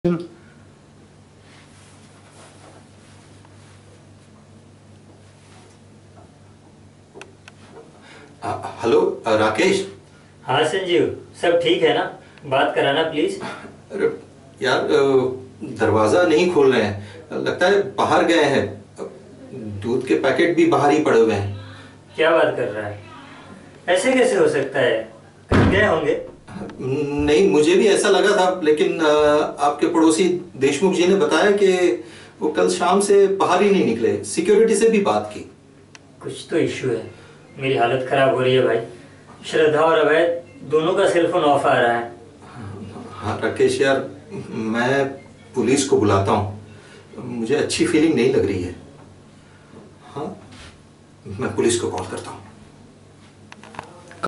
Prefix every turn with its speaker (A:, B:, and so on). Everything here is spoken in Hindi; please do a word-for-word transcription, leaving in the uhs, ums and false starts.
A: हेलो राकेश।
B: हाँ संजीव, सब ठीक है ना? बात कराना प्लीज।
A: अरे यार, दरवाजा नहीं खोल रहे हैं, लगता है बाहर गए हैं। दूध के पैकेट भी बाहर ही पड़े हुए हैं।
B: क्या बात कर रहा है? ऐसे कैसे हो सकता है? कहीं गए होंगे।
A: नहीं, मुझे भी ऐसा लगा था, लेकिन आपके पड़ोसी देशमुख जी ने बताया कि वो कल शाम से बाहर ही नहीं निकले। सिक्योरिटी से भी बात की। कुछ
B: तो इश्यू है। मेरी हालत खराब हो रही है भाई। श्रद्धा और अभय दोनों का सेलफोन ऑफ आ रहा है।
A: हाँ राकेश यार, मैं पुलिस को बुलाता हूँ। मुझे अच्छी फीलिंग नहीं लग रही है। हाँ, मैं पुलिस को कॉल करता हूँ।